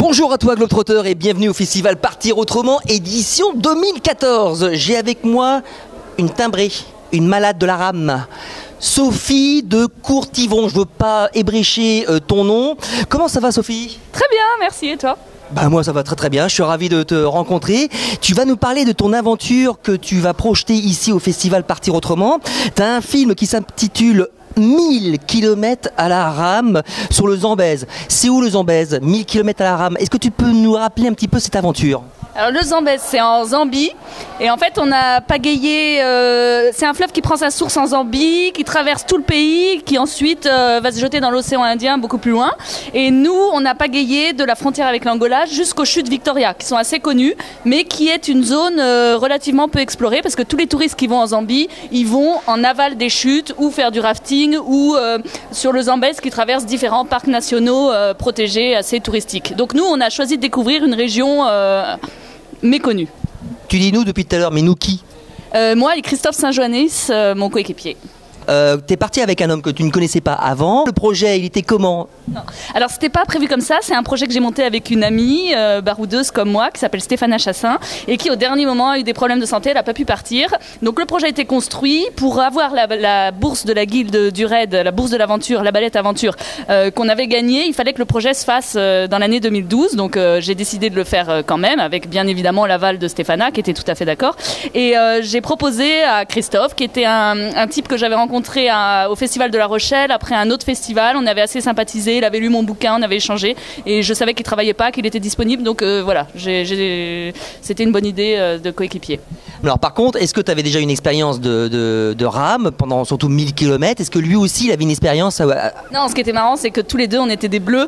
Bonjour à toi Globetrotter et bienvenue au festival Partir Autrement édition 2014. J'ai avec moi une timbrée, une malade de la rame. Sophie de Courtivron, je veux pas ébrécher ton nom. Comment ça va Sophie? Très bien, merci, et toi? Bah moi ça va très très bien, je suis ravi de te rencontrer. Tu vas nous parler de ton aventure que tu vas projeter ici au festival Partir Autrement. Tu as un film qui s'intitule 1000 km à la rame sur le Zambèze. C'est où le Zambèze? 1000 km à la rame. Est-ce que tu peux nous rappeler un petit peu cette aventure? Alors le Zambèze, c'est en Zambie, et en fait on a pagayé, c'est un fleuve qui prend sa source en Zambie, qui traverse tout le pays, qui ensuite va se jeter dans l'océan Indien beaucoup plus loin, et nous on a pagayé de la frontière avec l'Angola jusqu'aux chutes Victoria, qui sont assez connues, mais qui est une zone relativement peu explorée, parce que tous les touristes qui vont en Zambie, ils vont en aval des chutes, ou faire du rafting, ou sur le Zambèze qui traverse différents parcs nationaux protégés assez touristiques. Donc nous on a choisi de découvrir une région méconnu. Tu dis nous depuis tout à l'heure, mais nous qui? Moi et Christophe Saint-Joannis, mon coéquipier. T'es parti avec un homme que tu ne connaissais pas avant. Le projet, il était comment? Non. Alors c'était pas prévu comme ça, c'est un projet que j'ai monté avec une amie baroudeuse comme moi qui s'appelle Stéphana Chassin et qui au dernier moment a eu des problèmes de santé, elle n'a pas pu partir. Donc le projet a été construit pour avoir la bourse de la guilde du raid, la bourse de l'aventure, la balette aventure qu'on avait gagnée. Il fallait que le projet se fasse dans l'année 2012, donc j'ai décidé de le faire quand même avec bien évidemment l'aval de Stéphana qui était tout à fait d'accord. Et j'ai proposé à Christophe qui était un type que j'avais rencontré au Festival de La Rochelle, après un autre festival, on avait assez sympathisé, il avait lu mon bouquin, on avait échangé et je savais qu'il travaillait pas, qu'il était disponible, donc voilà, c'était une bonne idée de coéquipier. Alors par contre, est-ce que tu avais déjà une expérience de rame pendant surtout 1000 km? Est-ce que lui aussi il avait une expérience Non, ce qui était marrant, c'est que tous les deux on était des bleus.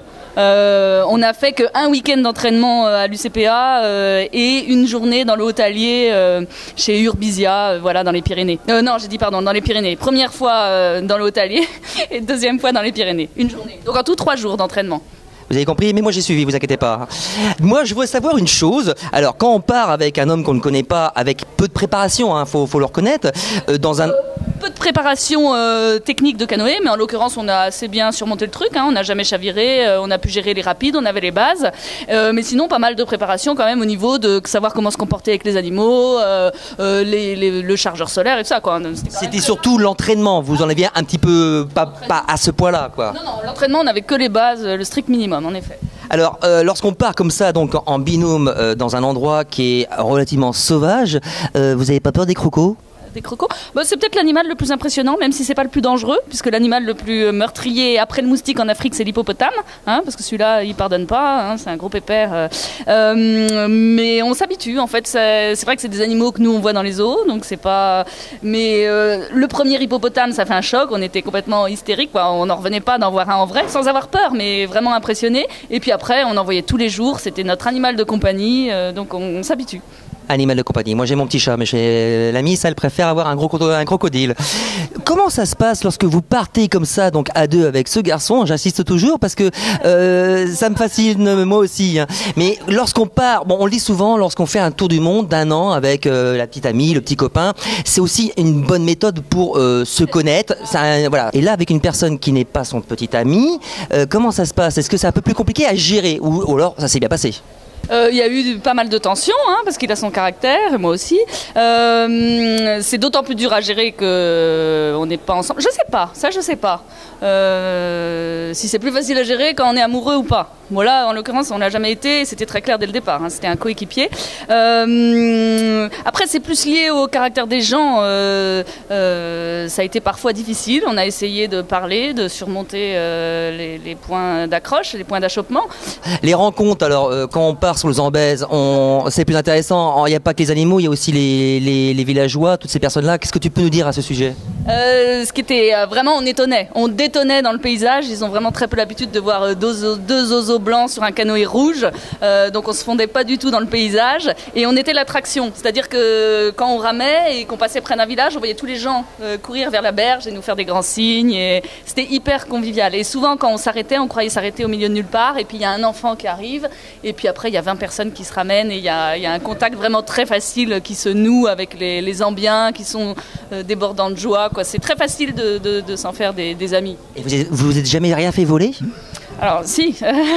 On n'a fait qu'un week-end d'entraînement à l'UCPA et une journée dans le Haut-Allier chez Urbizia, voilà, dans les Pyrénées. Non, j'ai dit pardon, dans les Pyrénées. Première fois dans le Haut-Allier et deuxième fois dans les Pyrénées. Une journée. Donc en tout 3 jours d'entraînement. Vous avez compris? Mais moi j'ai suivi, vous inquiétez pas. Moi je veux savoir une chose. Alors quand on part avec un homme qu'on ne connaît pas, avec peu de préparation, hein, faut le reconnaître, dans un... Peu de préparation technique de canoë, mais en l'occurrence on a assez bien surmonté le truc, hein, on n'a jamais chaviré, on a pu gérer les rapides, on avait les bases, mais sinon pas mal de préparation quand même au niveau de savoir comment se comporter avec les animaux, le chargeur solaire et tout ça, quoi. C'était surtout l'entraînement, vous en aviez un petit peu, pas à ce point-là, quoi. Non, l'entraînement on n'avait que les bases, le strict minimum en effet. Alors, lorsqu'on part comme ça, donc en binôme, dans un endroit qui est relativement sauvage, vous n'avez pas peur des crocos? Des crocos, c'est peut-être l'animal le plus impressionnant, même si c'est pas le plus dangereux, puisque l'animal le plus meurtrier après le moustique en Afrique, c'est l'hippopotame, hein, parce que celui-là, il pardonne pas, hein, c'est un gros pépère. Mais on s'habitue, en fait. C'est vrai que c'est des animaux que nous on voit dans les zoos, donc c'est pas. Mais le premier hippopotame, ça fait un choc. On était complètement hystérique, quoi. On n'en revenait pas d'en voir un en vrai, sans avoir peur, mais vraiment impressionné. Et puis après, on en voyait tous les jours. C'était notre animal de compagnie, donc on s'habitue. Animal de compagnie. Moi j'ai mon petit chat, mais chez l'ami, ça elle préfère avoir un crocodile. Comment ça se passe lorsque vous partez comme ça, donc à deux avec ce garçon? J'insiste toujours parce que ça me fascine moi aussi. Hein. Mais lorsqu'on part, bon, on le dit souvent, lorsqu'on fait un tour du monde d'un an avec la petite amie, le petit copain, c'est aussi une bonne méthode pour se connaître. Ça, voilà. Et là, avec une personne qui n'est pas son petit ami, comment ça se passe? Est-ce que c'est un peu plus compliqué à gérer ou alors ça s'est bien passé? Il y a eu pas mal de tensions, hein, parce qu'il a son caractère, et moi aussi. C'est d'autant plus dur à gérer qu'on n'est pas ensemble. Je sais pas. Si c'est plus facile à gérer quand on est amoureux ou pas. Voilà, en l'occurrence, on l'a jamais été, c'était très clair dès le départ, hein, c'était un coéquipier. Après, c'est plus lié au caractère des gens. Ça a été parfois difficile, on a essayé de parler, de surmonter les points d'accroche, les points d'achoppement. Les rencontres, alors, quand on part sur le Zambèze, c'est plus intéressant, il n'y a pas que les animaux, il y a aussi les villageois, toutes ces personnes-là. Qu'est-ce que tu peux nous dire à ce sujet? Ce qui était vraiment, on détonnait dans le paysage, ils ont vraiment très peu l'habitude de voir deux oiseaux blancs sur un canoë rouge, donc on se fondait pas du tout dans le paysage et on était l'attraction, c'est-à-dire que quand on ramait et qu'on passait près d'un village, on voyait tous les gens courir vers la berge et nous faire des grands signes et c'était hyper convivial. Et souvent quand on s'arrêtait, on croyait s'arrêter au milieu de nulle part et puis il y a un enfant qui arrive et puis après il y a 20 personnes qui se ramènent et il y a un contact vraiment très facile qui se noue avec les Zambiens qui sont débordants de joie, quoi. C'est très facile de s'en faire des amis. Et vous êtes jamais rien fait voler? Alors, si.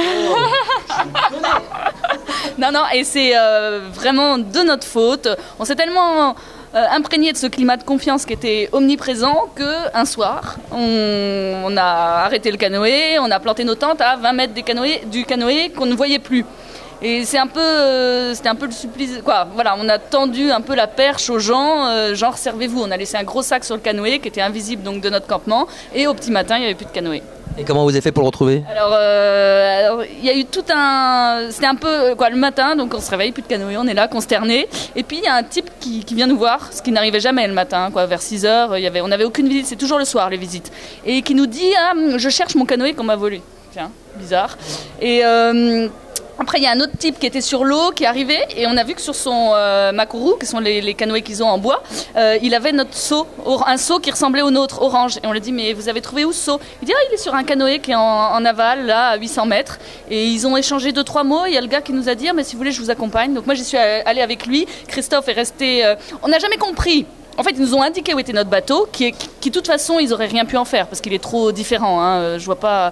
Non, non, et c'est vraiment de notre faute. On s'est tellement imprégné de ce climat de confiance qui était omniprésent qu'un soir, on a arrêté le canoë, on a planté nos tentes à 20 mètres du canoë qu'on ne voyait plus. Et c'était un peu le supplice, quoi. Voilà, on a tendu un peu la perche aux gens, genre servez-vous. On a laissé un gros sac sur le canoë qui était invisible donc de notre campement, et au petit matin, il n'y avait plus de canoë. Et comment vous avez fait pour le retrouver? Alors, il y a eu tout un... C'était un peu, quoi, le matin, donc on se réveille, plus de canoë, on est là, consterné. Et puis, il y a un type qui vient nous voir, ce qui n'arrivait jamais le matin, quoi, vers 6 heures. On n'avait aucune visite, c'est toujours le soir, les visites. Et qui nous dit, ah, je cherche mon canoë qu'on m'a volé. Tiens, bizarre. Et... après, il y a un autre type qui était sur l'eau, qui est arrivé, et on a vu que sur son Makuru, qui sont les canoës qu'ils ont en bois, il avait notre seau, un seau qui ressemblait au nôtre, orange. Et on lui a dit, mais vous avez trouvé où ce seau? Il dit, ah, il est sur un canoë qui est en aval, là, à 800 mètres. Et ils ont échangé 2-3 mots. Il y a le gars qui nous a dit, mais si vous voulez, je vous accompagne. Donc moi, j'y suis allée avec lui. Christophe est resté... on n'a jamais compris. En fait, ils nous ont indiqué où était notre bateau, qui de toute façon, ils n'auraient rien pu en faire, parce qu'il est trop différent. Hein, je vois pas...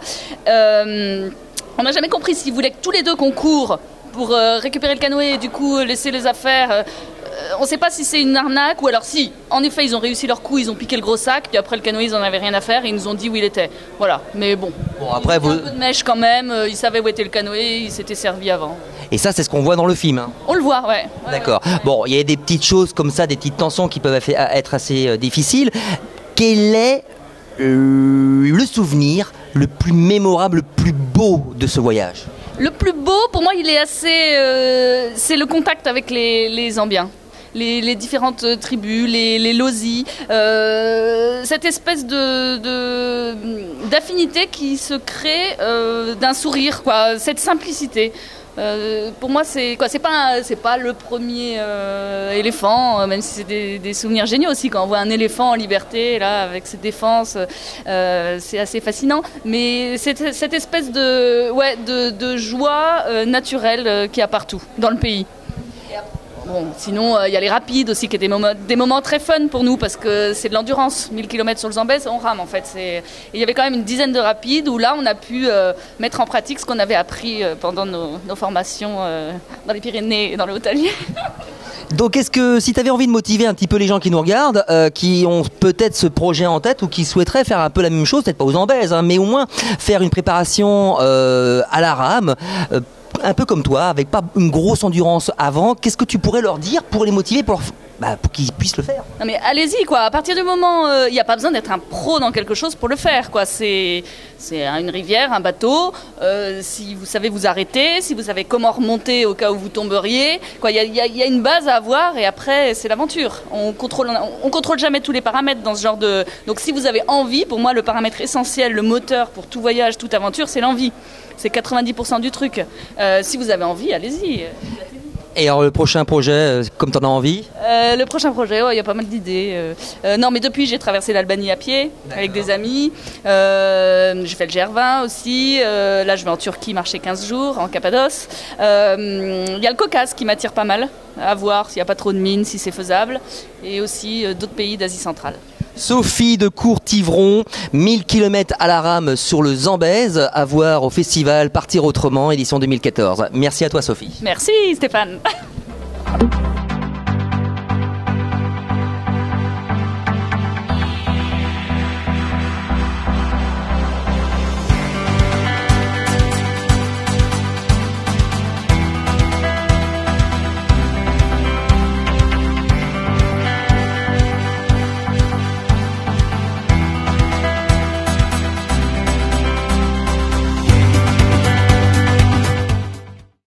on n'a jamais compris s'ils voulaient que tous les deux qu'on court pour récupérer le canoë et du coup laisser les affaires. On ne sait pas si c'est une arnaque ou alors si, en effet, ils ont réussi leur coup, ils ont piqué le gros sac, puis après le canoë, ils n'en avaient rien à faire et ils nous ont dit où il était. Voilà, mais bon. Bon, après, un peu de mèche quand même, ils savaient où était le canoë, ils s'étaient servis avant. Et ça, c'est ce qu'on voit dans le film, hein. On le voit, ouais. D'accord. Ouais. Bon, il y a des petites choses comme ça, des petites tensions qui peuvent être assez difficiles. Quel est le souvenir le plus mémorable, le plus beau de ce voyage? Le plus beau, pour moi, il est assez... c'est le contact avec les Zambiens. Les différentes tribus, les lozis, cette espèce d'affinité qui se crée d'un sourire, quoi, cette simplicité. Pour moi, c'est pas le premier éléphant, même si c'est des souvenirs géniaux aussi quand on voit un éléphant en liberté là avec ses défenses, c'est assez fascinant. Mais c'est cette espèce de joie naturelle qu'il y a partout dans le pays. Bon, sinon, il y a les rapides aussi, qui étaient des moments très fun pour nous, parce que c'est de l'endurance. 1000 km sur le Zambèze, on rame en fait. Et il y avait quand même une dizaine de rapides où là, on a pu mettre en pratique ce qu'on avait appris pendant nos formations dans les Pyrénées et dans le Haut-Allier. Donc, est-ce que si tu avais envie de motiver un petit peu les gens qui nous regardent, qui ont peut-être ce projet en tête ou qui souhaiteraient faire un peu la même chose, peut-être pas aux Zambèze, hein, mais au moins faire une préparation à la rame, un peu comme toi, avec pas une grosse endurance avant, qu'est-ce que tu pourrais leur dire pour les motiver, pour qu'ils puissent le faire? Non mais allez-y, quoi. À partir du moment, il n'y a pas besoin d'être un pro dans quelque chose pour le faire, quoi. C'est une rivière, un bateau. Si vous savez vous arrêter, si vous savez comment remonter au cas où vous tomberiez, quoi. Il y a une base à avoir et après c'est l'aventure. On contrôle jamais tous les paramètres dans ce genre de. Donc si vous avez envie, pour moi le paramètre essentiel, le moteur pour tout voyage, toute aventure, c'est l'envie. C'est 90% du truc. Si vous avez envie, allez-y. Et alors le prochain projet, comme tu en as envie? Le prochain projet, il y a pas mal d'idées. Non, mais depuis, j'ai traversé l'Albanie à pied. D'accord. Avec des amis. J'ai fait le GR20 aussi. Là, je vais en Turquie marcher 15 jours, en Cappadoce. Il y a le Caucase qui m'attire pas mal, à voir s'il n'y a pas trop de mines, si c'est faisable. Et aussi d'autres pays d'Asie centrale. Sophie de Courtivron, 1000 km à la rame sur le Zambèze, à voir au festival Partir Autrement, édition 2014. Merci à toi Sophie. Merci Stéphane.